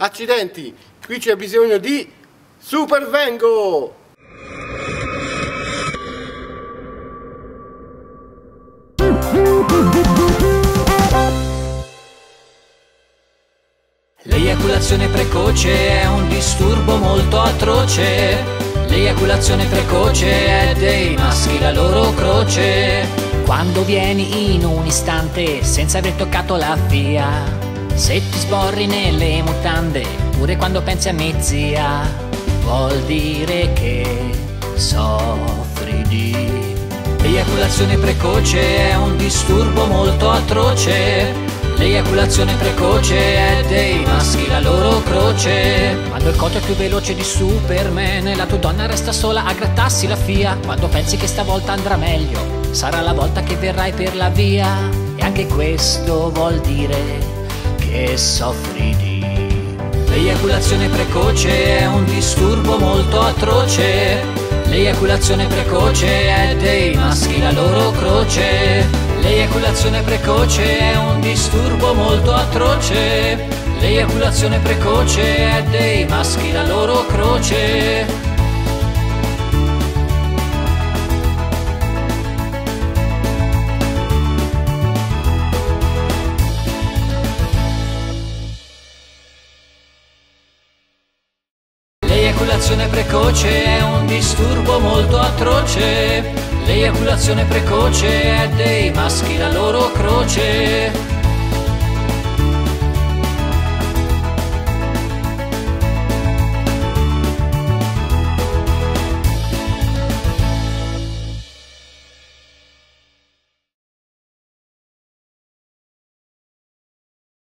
Accidenti, qui c'è bisogno di Supervengo! L'eiaculazione precoce è un disturbo molto atroce. L'eiaculazione precoce è dei maschi la loro croce. Quando vieni in un istante senza aver toccato la via, se ti sborri nelle mutande, pure quando pensi a me zia, vuol dire che soffri di l'eiaculazione precoce è un disturbo molto atroce. L'eiaculazione precoce è dei maschi la loro croce. Quando il coto è più veloce di Superman, la tua donna resta sola a grattarsi la fia. Quando pensi che stavolta andrà meglio, sarà la volta che verrai per la via. E anche questo vuol dire che soffri di l'eiaculazione precoce è un disturbo molto atroce. L'eiaculazione precoce è dei maschi la loro croce. L'eiaculazione precoce è un disturbo molto atroce. L'eiaculazione precoce è dei maschi la loro croce. L'eiaculazione precoce è un disturbo molto atroce. L'eiaculazione precoce è dei maschi la loro croce.